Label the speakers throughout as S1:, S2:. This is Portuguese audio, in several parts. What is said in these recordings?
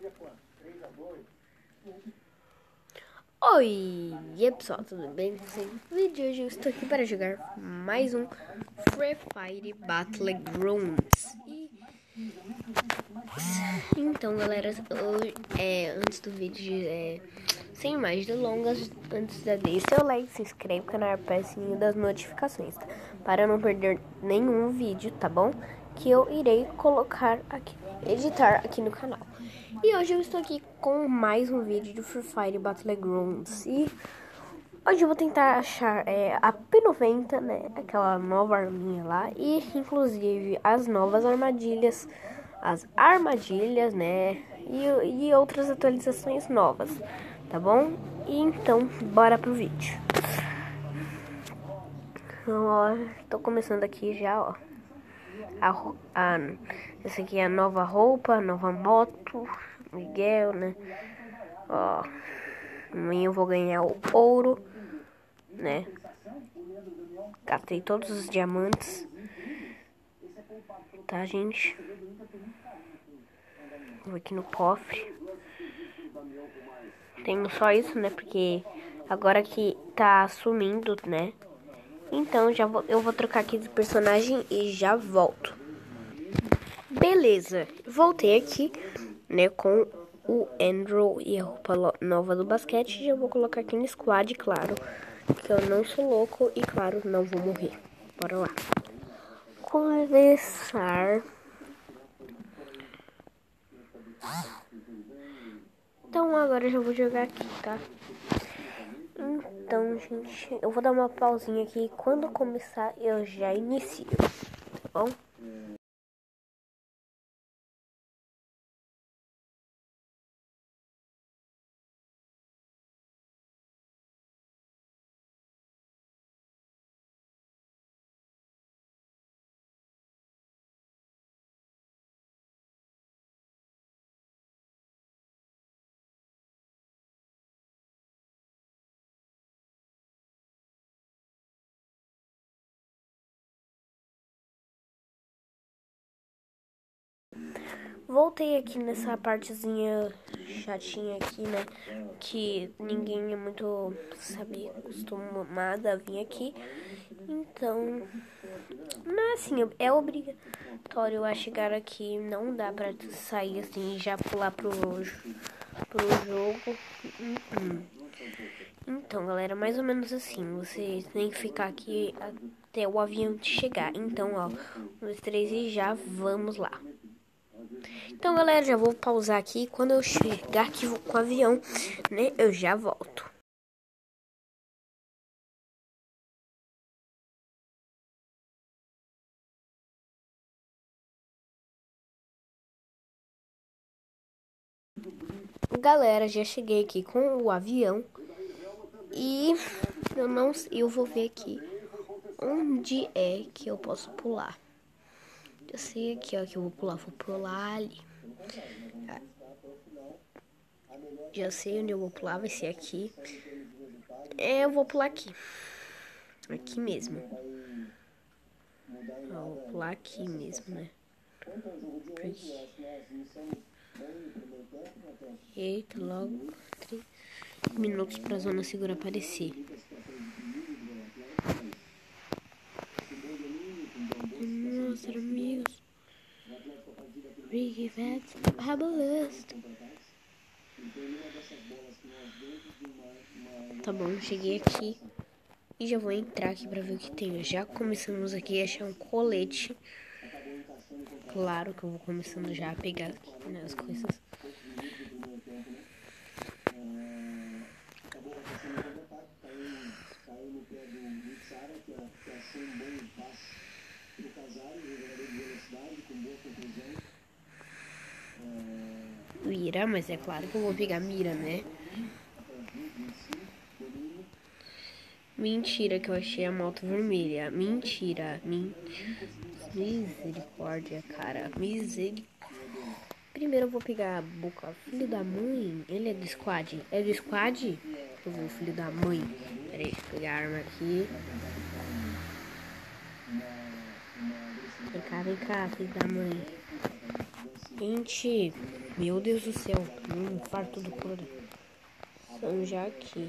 S1: Oi, e aí pessoal, tudo bem com vocês? No vídeo de hoje eu estou aqui para jogar mais um Free Fire Battlegrounds. Então galera, antes do vídeo, sem mais delongas, antes de deixar seu like, se inscreve no canal e aperta o sininho das notificações, tá? Para não perder nenhum vídeo, tá bom? Que eu irei colocar aqui, editar aqui no canal. E hoje eu estou aqui com mais um vídeo do Free Fire Battlegrounds. E hoje eu vou tentar achar a P90, né? Aquela nova arminha lá. E inclusive as novas armadilhas. As armadilhas, né? E outras atualizações novas, tá bom? E então, bora pro vídeo. Ó, tô começando aqui já, ó. Essa aqui é a nova roupa, a nova moto, Miguel, né? Ó, amanhã eu vou ganhar o ouro, né? Catei todos os diamantes, tá, gente? Vou aqui no cofre. Tenho só isso, né? Porque agora que tá sumindo, né? Então eu vou trocar aqui de personagem e já volto. Beleza, voltei aqui, né, com o Andrew e a roupa nova do basquete. E eu vou colocar aqui no squad, claro, que eu não sou louco e, claro, não vou morrer. Bora lá. Começar. Então agora eu já vou jogar aqui, tá? Então, gente, eu vou dar uma pausinha aqui. Quando começar, eu já inicio, tá bom? Voltei aqui nessa partezinha chatinha aqui, né? Que ninguém é muito, sabe, acostumado a vir aqui. Então, não é assim, é obrigatório a chegar aqui. Não dá pra sair assim e já pular pro jogo. Então, galera, mais ou menos assim. Vocês têm que ficar aqui até o avião chegar. Então, ó, 1, 2, 3 e já vamos lá. Então, galera, já vou pausar aqui. Quando eu chegar aqui com o avião, né, eu já volto. Galera, já cheguei aqui com o avião. E eu vou ver aqui onde é que eu posso pular. Eu sei aqui, ó, que eu vou pular ali. Já sei onde eu vou pular, vai ser aqui. Eu vou pular aqui. Aqui mesmo. Eu vou pular aqui mesmo, né? Porque... Eita, logo 3 minutos pra zona segura aparecer. Nossa, amigos. Ricky Vets, Rabalust. Tá bom, cheguei aqui. E já vou entrar aqui pra ver o que tem. Já começamos aqui a achar um colete. Claro que eu vou começando já a pegar aqui, né, as coisas. Mira, mas é claro que eu vou pegar mira, né? Mentira que eu achei a moto vermelha. Mentira. Misericórdia, cara. Misericórdia. Primeiro eu vou pegar a boca. Filho da mãe. Ele é do squad? É do squad? Eu vou, filho da mãe. Pera aí, deixa eu pegar a arma aqui. Vem cá, filho da mãe. Gente. Meu Deus do céu. Um infarto do coração já aqui.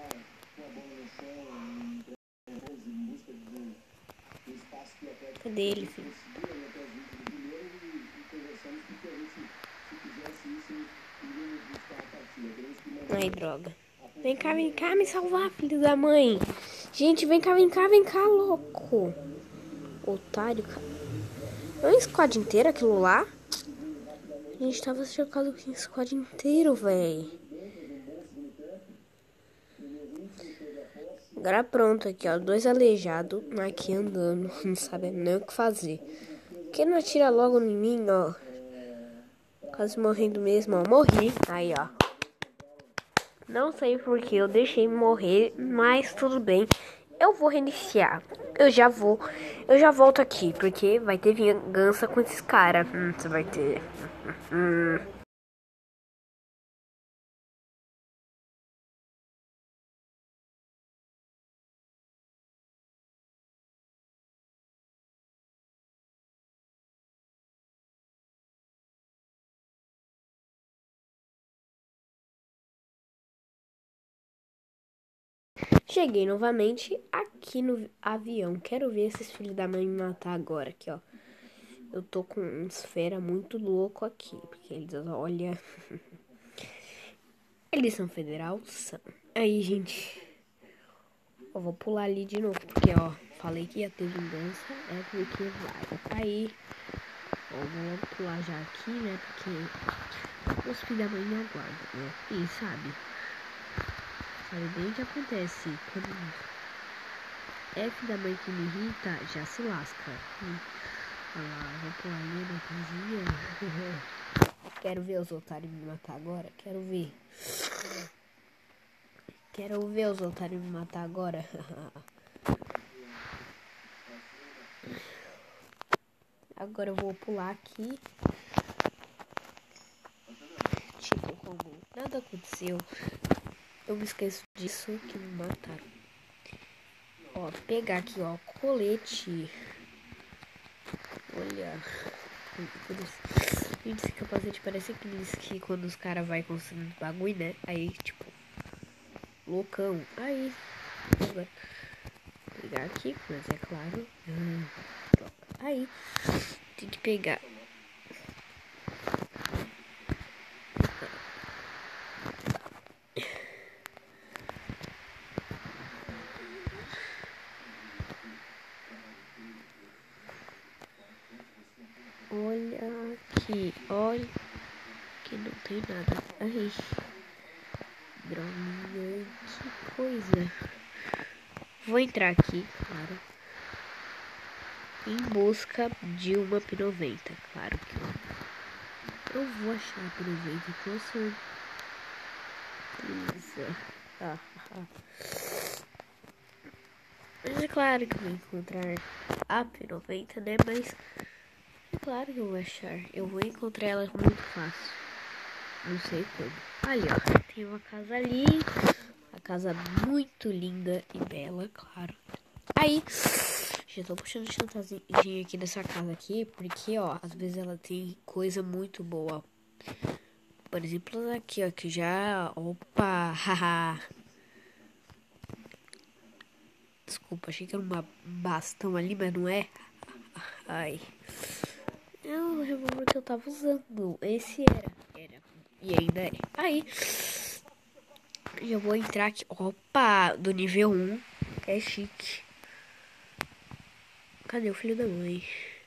S1: Cadê ele, filho? Ai, droga. Vem cá me salvar, filho da mãe. Gente, vem cá, louco. Otário, cara. É um squad inteiro aquilo lá? A gente tava cercado com um squad inteiro, véi. Agora pronto aqui, ó. 2 aleijados aqui andando. Não sabendo nem o que fazer. Quem não atira logo em mim, ó. Quase morrendo mesmo, ó. Morri. Aí, ó. Não sei porque eu deixei morrer, mas tudo bem. Eu vou reiniciar. Eu já volto aqui, porque vai ter vingança com esses caras. Você vai ter. Cheguei novamente aqui no avião. Quero ver esses filhos da mãe me matar agora aqui, ó. Eu tô com um esfera muito louco aqui, porque eles, olha, eles são federal, são. Aí, gente, eu vou pular ali de novo, porque, ó, falei que ia ter vingança, é porque vai. Aí, ó, vou logo pular já aqui, né, porque os filhos da mãe me aguardam, né, e sabe, bem o que acontece quando é filho da mãe que me irrita, já se lasca. Olha lá, vou pular ali na casinha. Quero ver os otários me matar agora. Quero ver os otários me matar agora. Agora eu vou pular aqui. Tipo, como nada aconteceu. Eu me esqueço disso que me mataram. Ó, pegar aqui, ó, colete. Olha. Gente, esse capacete parece aqueles que quando os caras vai construindo bagulho, né? Aí, tipo, loucão. Aí, vou pegar aqui, mas é claro. Aí, tem que pegar. Olha aqui, olha que não tem nada. Aí, drominha, que coisa. Vou entrar aqui, claro, em busca de uma P90. Claro que eu vou achar a P90, com certeza. Mas é claro que eu vou encontrar a P90, né? Mas é claro que eu vou achar. Eu vou encontrar ela muito fácil. Não sei como. Ali, ó. Tem uma casa ali. Uma casa muito linda e bela, claro. Aí, já tô puxando chantagem aqui dessa casa aqui. Porque, ó, às vezes ela tem coisa muito boa. Por exemplo, aqui, ó. Que já... Opa! Haha! Desculpa, achei que era um bastão ali, mas não é. Ai. É o revólver que eu tava usando. Esse era. E ainda é. Aí. Já vou entrar aqui. Opa! Do nível 1. É chique. Cadê o filho da mãe?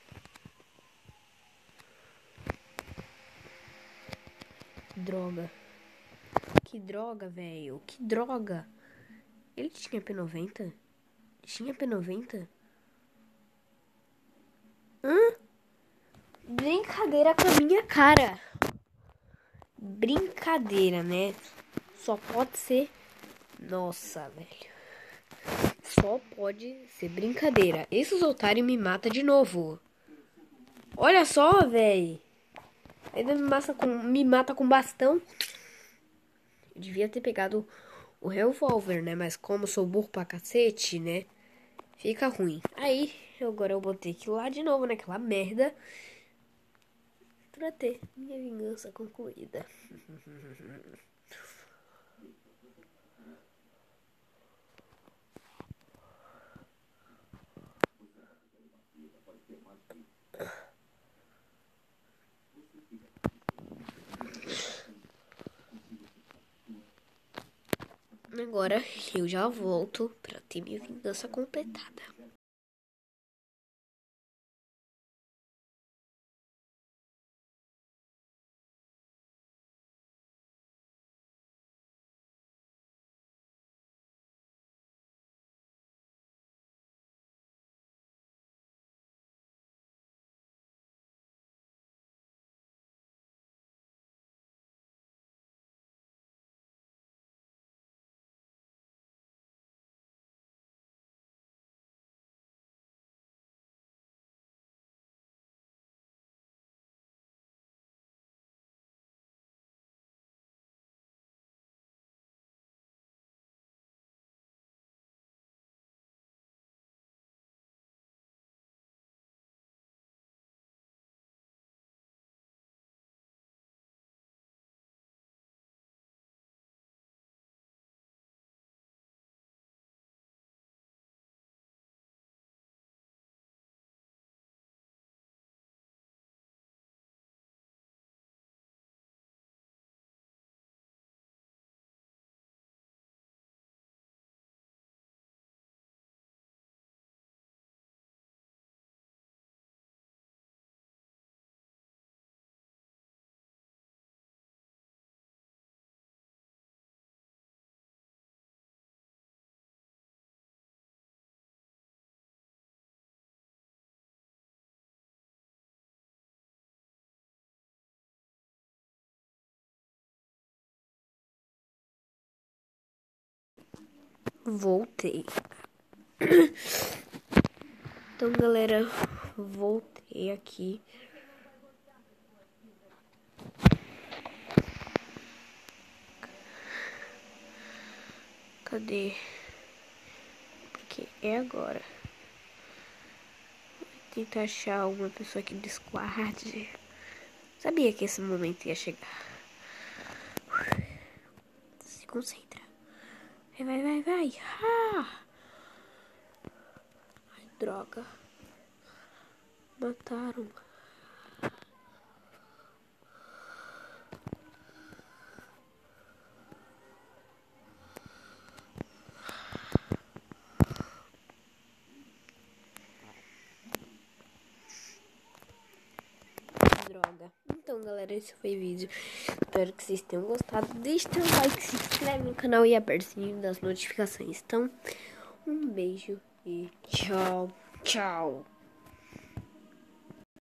S1: Droga. Que droga, velho. Que droga. Ele tinha P90? Tinha P90? Hã? Brincadeira com a minha cara. Brincadeira, né? Só pode ser... Nossa, velho. Só pode ser brincadeira. Esses otários me matam de novo. Olha só, velho. Ainda me mata com bastão. Eu devia ter pegado o revólver, né? Mas como sou burro pra cacete, né? Fica ruim. Aí, agora eu botei aquilo lá de novo, naquela merda. pra ter minha vingança concluída. Agora eu já volto pra ter minha vingança completada. Voltei. Então, galera, voltei aqui. Cadê? Porque é agora. Vou tentar achar uma pessoa que discorde. Sabia que esse momento ia chegar. Se concentra. Vai. Ah! Ai, droga. Mataram. Droga. Então, galera, esse foi o vídeo. Espero que vocês tenham gostado. Deixa o like, se inscreve no canal e aperta o sininho das notificações. Então, um beijo e tchau.